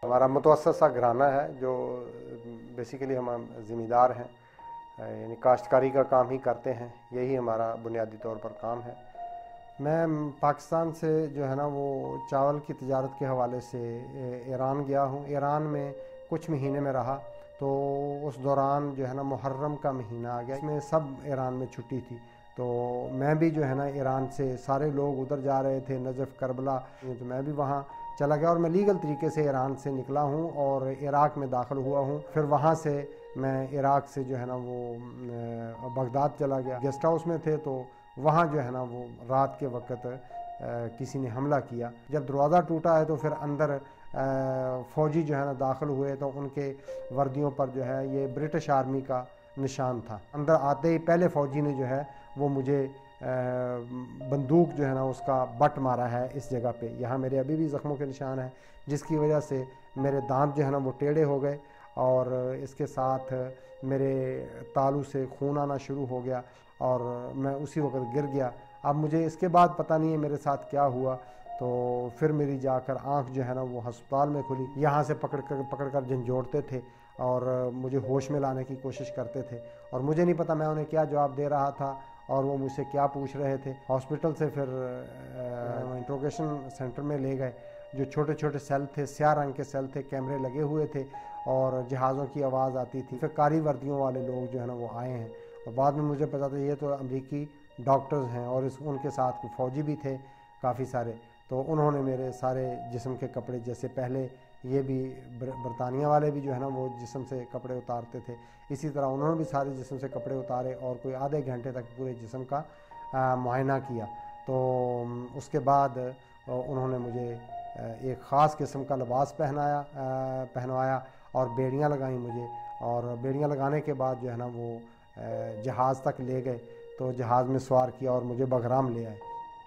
ہمارا متوسط سا گھرانہ ہے جو بیسیکلی ہم زمیندار ہیں، یعنی کاشتکاری کا کام ہی کرتے ہیں، یہی ہمارا بنیادی طور پر کام ہے۔ میں پاکستان سے جو ہے نا وہ چاول کی تجارت کے حوالے سے ایران گیا ہوں۔ ایران میں کچھ مہینے میں رہا، تو اس دوران جو ہے نا محرم کا مہینہ آ گیا، اس میں سب ایران میں چھٹی تھی، تو میں بھی جو ہے نا ایران سے سارے لوگ ادھر جا رہے تھے، نجف، کربلا، تو میں بھی وہاں چلا گیا اور میں لیگل طریقے سے ایران سے نکلا ہوں اور عراق میں داخل ہوا ہوں۔ پھر وہاں سے میں عراق سے جو ہے نا وہ بغداد چلا گیا، گیسٹ ہاؤس میں تھے، تو وہاں جو ہے نا وہ رات کے وقت کسی نے حملہ کیا۔ جب دروازہ ٹوٹا ہے تو پھر اندر فوجی جو ہے نا داخل ہوئے، تو ان کے وردیوں پر جو ہے یہ برٹش آرمی کا نشان تھا۔ اندر آتے ہی پہلے فوجی نے جو ہے وہ مجھے بندوق جو ہے نا اس کا بٹ مارا ہے اس جگہ پہ، یہاں میرے ابھی بھی زخموں کے نشان ہیں، جس کی وجہ سے میرے دانت جو ہے نا وہ ٹیڑھے ہو گئے اور اس کے ساتھ میرے تالو سے خون آنا شروع ہو گیا اور میں اسی وقت گر گیا۔ اب مجھے اس کے بعد پتہ نہیں ہے میرے ساتھ کیا ہوا، تو پھر میری جا کر آنکھ جو ہے نا وہ ہسپتال میں کھلی، یہاں سے پکڑ کر جھنجھوڑتے تھے اور مجھے ہوش میں لانے کی کوشش کرتے تھے، اور مجھے نہیں پتہ میں انہیں کیا جواب دے رہا تھا اور وہ مجھ سے کیا پوچھ رہے تھے۔ ہاسپٹل سے پھر انٹروگیشن سینٹر میں لے گئے، جو چھوٹے چھوٹے سیل تھے، سیاہ رنگ کے سیل تھے، کیمرے لگے ہوئے تھے اور جہازوں کی آواز آتی تھی۔ پھر کاری وردیوں والے لوگ جو ہے نا وہ آئے ہیں، اور بعد میں مجھے پتا تھا یہ تو امریکی ڈاکٹرز ہیں، اور ان کے ساتھ فوجی بھی تھے کافی سارے، تو انہوں نے میرے سارے جسم کے کپڑے، جیسے پہلے یہ بھی برطانیہ والے بھی جو ہے نا وہ جسم سے کپڑے اتارتے تھے، اسی طرح انہوں نے بھی سارے جسم سے کپڑے اتارے اور کوئی آدھے گھنٹے تک پورے جسم کا معائنہ کیا۔ تو اس کے بعد انہوں نے مجھے ایک خاص قسم کا لباس پہنوایا اور بیڑیاں لگائیں مجھے، اور بیڑیاں لگانے کے بعد جو ہے نا وہ جہاز تک لے گئے، تو جہاز میں سوار کیا اور مجھے بغرام لے آئے۔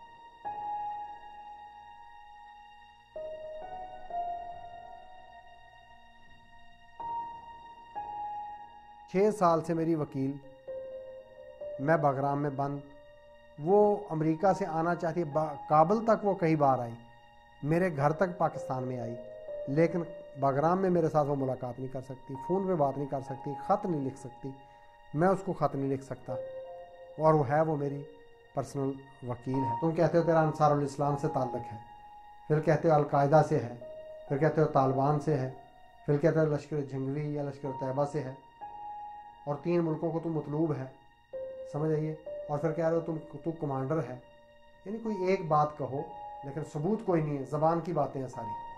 6 سال سے میری وکیل، میں بغرام میں بند، وہ امریکہ سے آنا چاہتی ہے، کابل تک وہ کئی بار آئی، میرے گھر تک پاکستان میں آئی، لیکن بغرام میں میرے ساتھ وہ ملاقات نہیں کر سکتی، فون پہ بات نہیں کر سکتی، خط نہیں لکھ سکتی، میں اس کو خط نہیں لکھ سکتا، اور وہ میری پرسنل وکیل ہے۔ تم کہتے ہو تیرا انصار الاسلام سے تعلق ہے، پھر کہتے ہو القاعدہ سے ہے، پھر کہتے ہو طالبان سے ہے، پھر کہتے ہو لشکر جنگوی یا لشکر طیبہ سے ہے، اور 3 ملکوں کو تو مطلوب ہے، سمجھ آئیے، اور پھر کہہ رہے ہو تو کمانڈر ہے۔ یعنی کوئی ایک بات کہو لیکن ثبوت کوئی نہیں ہے، زبان کی باتیں ہیں ساری۔